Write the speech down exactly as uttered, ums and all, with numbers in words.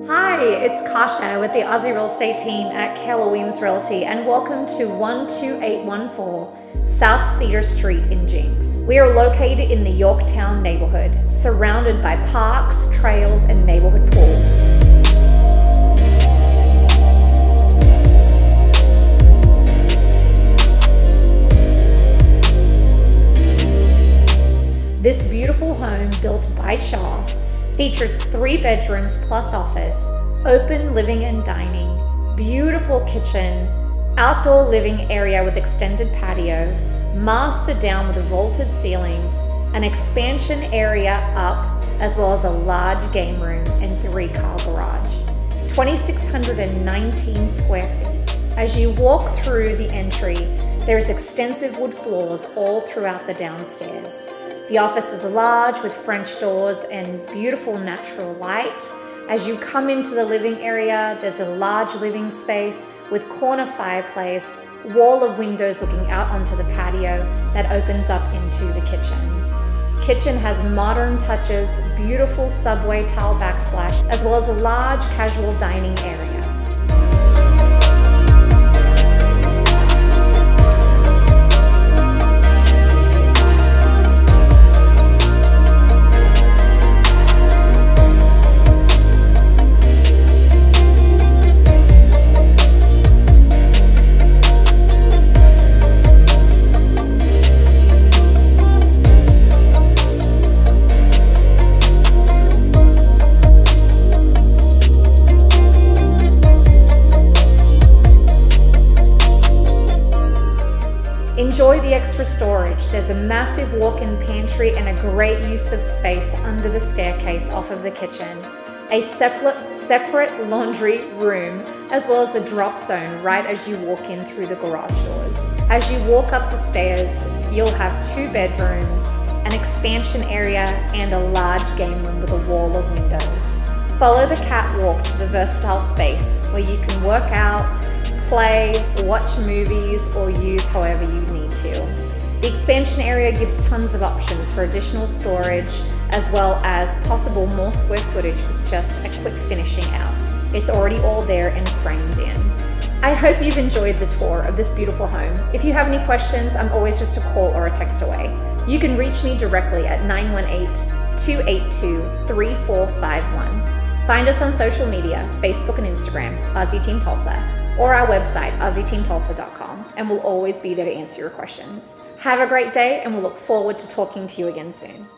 Hi, it's Kasha with the Aussie Real Estate team at Keller Williams Realty, and welcome to one two eight one four South Cedar Street in Jinx. We are located in the Yorktown neighborhood, surrounded by parks, trails, and neighborhood pools. This beautiful home, built by Shaw, features three bedrooms plus office, open living and dining, beautiful kitchen, outdoor living area with extended patio, master down with vaulted ceilings, an expansion area up, as well as a large game room and three-car garage. two thousand six hundred nineteen square feet. As you walk through the entry, there's extensive wood floors all throughout the downstairs. The office is large with French doors and beautiful natural light. As you come into the living area, there's a large living space with corner fireplace, wall of windows looking out onto the patio that opens up into the kitchen. Kitchen has modern touches, beautiful subway tile backsplash, as well as a large casual dining area. Enjoy the extra storage. There's a massive walk-in pantry and a great use of space under the staircase off of the kitchen. A separate, separate laundry room, as well as a drop zone right as you walk in through the garage doors. As you walk up the stairs, you'll have two bedrooms, an expansion area, and a large game room with a wall of windows. Follow the catwalk to the versatile space where you can work out, play, watch movies, or use however you need to. The expansion area gives tons of options for additional storage, as well as possible more square footage with just a quick finishing out. It's already all there and framed in. I hope you've enjoyed the tour of this beautiful home. If you have any questions, I'm always just a call or a text away. You can reach me directly at nine one eight, two eight two, three four five one. Find us on social media, Facebook and Instagram, Aussie Team Tulsa, or our website, aussie team tulsa dot com, and we'll always be there to answer your questions. Have a great day, and we'll look forward to talking to you again soon.